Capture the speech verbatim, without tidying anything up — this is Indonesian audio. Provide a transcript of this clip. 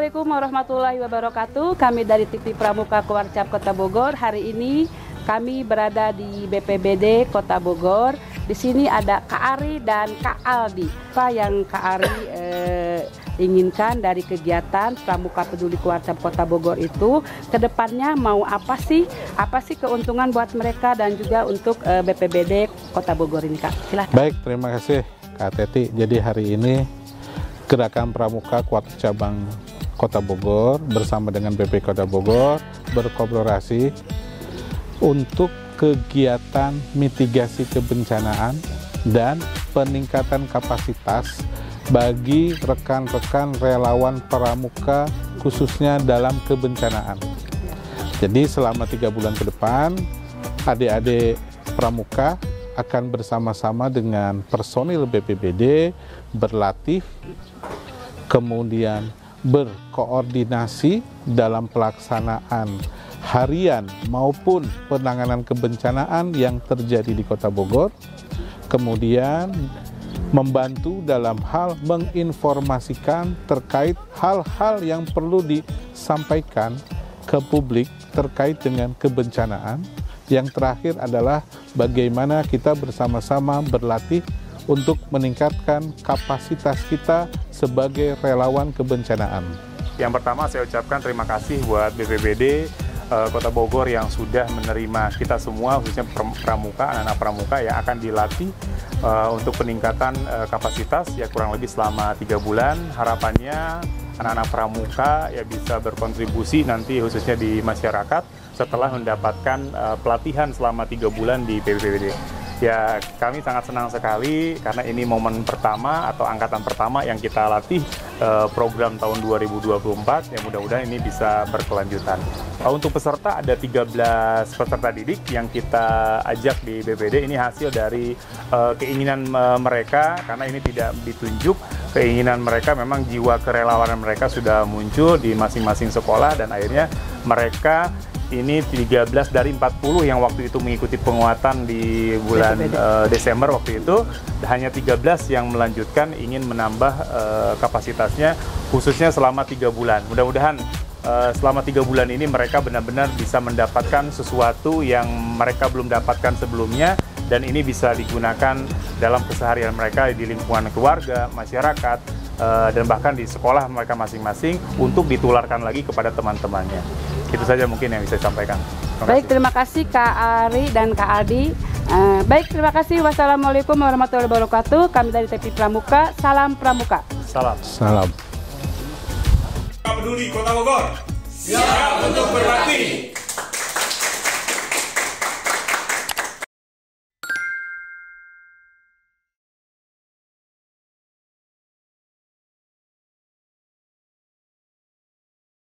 Assalamualaikum warahmatullahi wabarakatuh. Kami dari T V Pramuka Kewarcap Kota Bogor. Hari ini kami berada di B P B D Kota Bogor. Di sini ada Kak Ari dan Kak Aldi. Apa yang Kak Ari eh, inginkan dari kegiatan Pramuka Peduli Kewarcap Kota Bogor itu, kedepannya mau apa sih? Apa sih keuntungan buat mereka dan juga untuk eh, B P B D Kota Bogor ini, Kak? Silahkan. Baik, terima kasih Kak Teti. Jadi hari ini Gerakan Pramuka Kewarcap Cabang Kota Bogor bersama dengan B P Kota Bogor berkolaborasi untuk kegiatan mitigasi kebencanaan dan peningkatan kapasitas bagi rekan-rekan relawan pramuka khususnya dalam kebencanaan. Jadi selama tiga bulan ke depan, adik-adik pramuka akan bersama-sama dengan personil B P B D berlatih, kemudian berkoordinasi dalam pelaksanaan harian maupun penanganan kebencanaan yang terjadi di Kota Bogor, kemudian membantu dalam hal menginformasikan terkait hal-hal yang perlu disampaikan ke publik terkait dengan kebencanaan. Yang terakhir adalah bagaimana kita bersama-sama berlatih untuk meningkatkan kapasitas kita sebagai relawan kebencanaan. Yang pertama saya ucapkan terima kasih buat B P B D uh, Kota Bogor yang sudah menerima kita semua, khususnya pramuka, anak-anak pramuka yang akan dilatih uh, untuk peningkatan uh, kapasitas ya kurang lebih selama tiga bulan. Harapannya anak-anak pramuka ya bisa berkontribusi nanti khususnya di masyarakat setelah mendapatkan uh, pelatihan selama tiga bulan di B P B D. Ya, kami sangat senang sekali karena ini momen pertama atau angkatan pertama yang kita latih uh, program tahun dua ribu dua puluh empat, yang mudah-mudahan ini bisa berkelanjutan. Uh, untuk peserta ada tiga belas peserta didik yang kita ajak di B P D. Ini hasil dari uh, keinginan uh, mereka, karena ini tidak ditunjuk. Keinginan mereka, memang jiwa kerelawanan mereka sudah muncul di masing-masing sekolah, dan akhirnya mereka ini tiga belas dari empat puluh yang waktu itu mengikuti penguatan di bulan uh, Desember waktu itu, hanya tiga belas yang melanjutkan ingin menambah uh, kapasitasnya khususnya selama tiga bulan. Mudah-mudahan uh, selama tiga bulan ini mereka benar-benar bisa mendapatkan sesuatu yang mereka belum dapatkan sebelumnya, dan ini bisa digunakan dalam keseharian mereka di lingkungan keluarga, masyarakat, uh, dan bahkan di sekolah mereka masing-masing untuk ditularkan lagi kepada teman-temannya. Itu saja mungkin yang bisa saya sampaikan. Terima baik, kasih. terima kasih Kak Ari dan Kak Aldi. Uh, baik, terima kasih. Wassalamualaikum warahmatullahi wabarakatuh. Kami dari T V Pramuka. Salam Pramuka. Salam. Salam. Peduli Kota Bogor, siap untuk berbakti.